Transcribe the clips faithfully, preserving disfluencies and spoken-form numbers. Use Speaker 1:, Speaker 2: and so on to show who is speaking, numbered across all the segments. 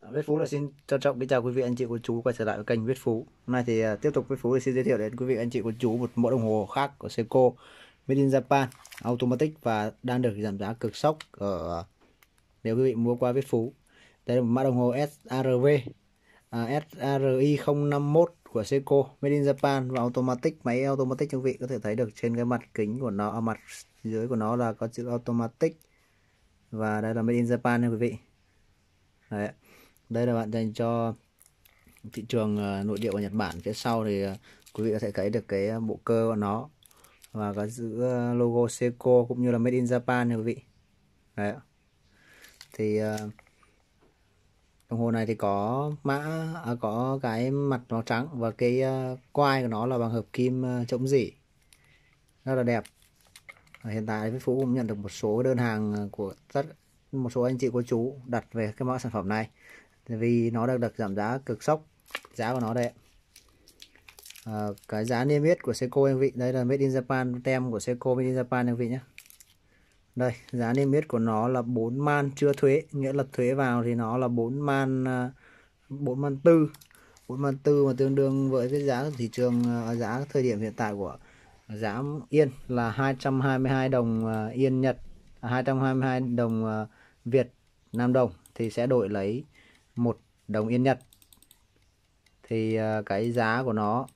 Speaker 1: Viết Phú là xin trân trọng kính chào quý vị anh chị cô chú quay trở lại với kênh Viết Phú. Hôm nay thì uh, tiếp tục Viết Phú thì xin giới thiệu đến quý vị anh chị cô chú một mẫu đồng hồ khác của Seiko Made in Japan, automatic và đang được giảm giá cực sốc ở nếu quý vị mua qua Viết Phú. Đây là một mã đồng hồ ét rờ vê à, ét rờ i không năm mốt của Seiko Made in Japan và automatic, máy automatic. Quý vị có thể thấy được trên cái mặt kính của nó, ở mặt dưới của nó là có chữ automatic và đây là Made in Japan nha quý vị. Đấy. Đây là bạn dành cho thị trường nội địa của Nhật Bản. Phía sau thì quý vị có thể thấy được cái bộ cơ của nó và có giữ logo Seiko cũng như là Made in Japan nha quý vị. Đấy. Thì đồng hồ này thì có mã à, có cái mặt màu trắng và cái quai của nó là bằng hợp kim chống rỉ, rất là đẹp. Và hiện tại Viết Phú cũng nhận được một số đơn hàng của rất một số anh chị cô chú đặt về cái mẫu sản phẩm này, vì nó được được giảm giá cực sốc. Giá của nó đây, à, cái giá niêm yết của Seiko quý vị, đây là Made in Japan, tem của Seiko Made in Japan quý vị nhé. Đây, giá niêm yết của nó là bốn man chưa thuế, nghĩa là thuế vào thì nó là bốn man bốn man tư bốn man tư, mà tương đương với cái giá thị trường, giá thời điểm hiện tại của giá yên là hai trăm hai mươi hai đồng yên Nhật, hai trăm hai mươi hai đồng Việt Nam đồng, thì sẽ đổi lấy một đồng yên Nhật. Thì cái giá của nó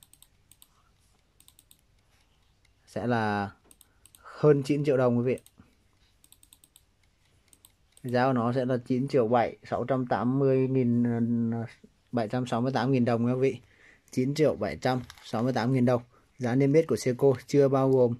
Speaker 1: sẽ là hơn chín triệu đồng quý vị. Giá của nó sẽ là chín triệu bảy sáu trăm tám mươi nghìn bảy trăm sáu mươi tám nghìn đồng quý vị. chín triệu bảy trăm sáu mươi tám nghìn đồng. Giá niêm yết của Seiko chưa bao gồm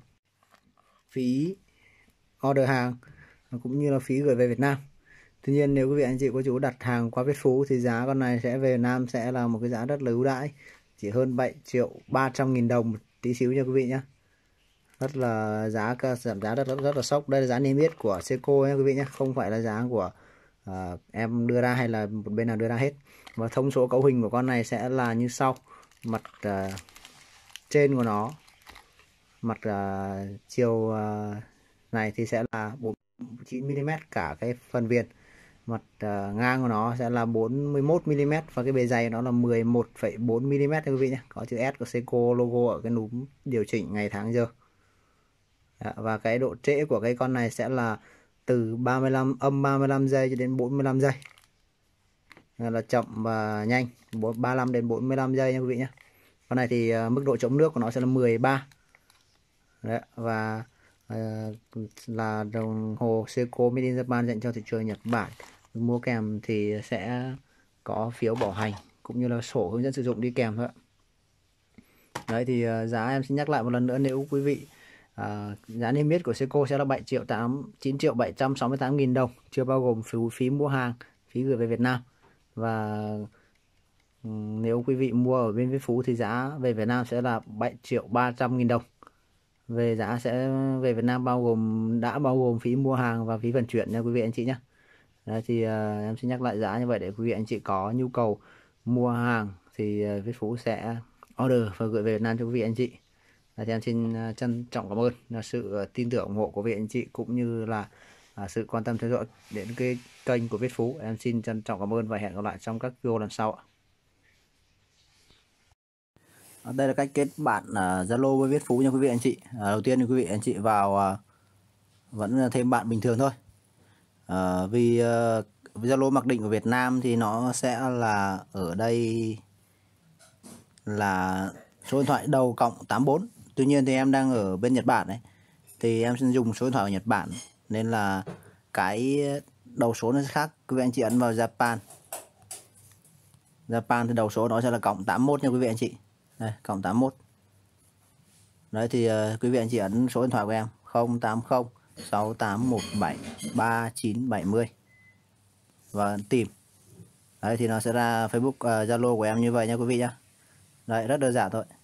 Speaker 1: phí order hàng cũng như là phí gửi về Việt Nam. Tuy nhiên nếu quý vị anh chị cô chú đặt hàng qua Viết Phú thì giá con này sẽ về Việt Nam sẽ là một cái giá rất là ưu đãi, chỉ hơn bảy triệu ba trăm nghìn đồng một tí xíu nha quý vị nhé. Rất là giá giảm giá rất rất, rất là sốc. Đây là giá niêm yết của Seiko nha quý vị nhé, không phải là giá của uh, em đưa ra hay là một bên nào đưa ra hết. Và thông số cấu hình của con này sẽ là như sau. Mặt uh, trên của nó, mặt uh, chiều uh, này thì sẽ là bốn mươi chín mi li mét cả cái phần viền. Mặt uh, ngang của nó sẽ là bốn mươi mốt mi li mét và cái bề dày nó là mười một phẩy bốn mi li mét quý vị nhé. Có chữ S của Seiko logo ở cái núm điều chỉnh ngày tháng giờ. Đó, và cái độ trễ của cái con này sẽ là từ ba mươi lăm âm ba mươi lăm giây cho đến bốn mươi lăm giây. Đó là chậm và nhanh, ba mươi lăm đến bốn mươi lăm giây nha quý vị nhé. Con này thì uh, mức độ chống nước của nó sẽ là mười ba. Đấy, và uh, là đồng hồ Seiko Made in Japan dành cho thị trường Nhật Bản. Mua kèm thì sẽ có phiếu bảo hành cũng như là sổ hướng dẫn sử dụng đi kèm thôi ạ. Đấy thì uh, giá em xin nhắc lại một lần nữa, nếu quý vị uh, giá niêm yết của Seiko sẽ là bảy triệu chín triệu bảy trăm sáu mươi tám nghìn đồng, chưa bao gồm phí, phí mua hàng, phí gửi về Việt Nam. Và um, nếu quý vị mua ở bên Viết Phú thì giá về Việt Nam sẽ là bảy triệu ba trăm nghìn đồng. Về giá sẽ về Việt Nam bao gồm đã bao gồm phí mua hàng và phí vận chuyển nha quý vị anh chị nhé. Đấy thì uh, em xin nhắc lại giá như vậy để quý vị anh chị có nhu cầu mua hàng thì uh, Viết Phú sẽ order và gửi về Việt Nam cho quý vị anh chị. Đấy, thì em xin uh, trân trọng cảm ơn là sự uh, tin tưởng ủng hộ của quý vị anh chị cũng như là uh, sự quan tâm theo dõi đến cái kênh của Viết Phú. Em xin trân trọng cảm ơn và hẹn gặp lại trong các video lần sau ạ. Đây là cách kết bạn Zalo uh, với Viết Phú nha quý vị anh chị. À, đầu tiên thì quý vị anh chị vào uh, vẫn thêm bạn bình thường thôi. À, vì Zalo uh, mặc định của Việt Nam thì nó sẽ là ở đây là số điện thoại đầu cộng tám bốn. Tuy nhiên thì em đang ở bên Nhật Bản đấy, thì em sẽ dùng số điện thoại của Nhật Bản nên là cái đầu số nó sẽ khác. Quý vị anh chị ấn vào Japan. Japan thì đầu số nó sẽ là cộng tám mốt nha quý vị anh chị. Đây, cộng tám mốt. Đấy thì uh, quý vị anh chị ấn số điện thoại của em không tám không sáu tám một bảy ba chín bảy không và tìm. Đấy thì nó sẽ ra Facebook, uh, Zalo của em như vậy nha quý vị nhé. Đấy, rất đơn giản thôi.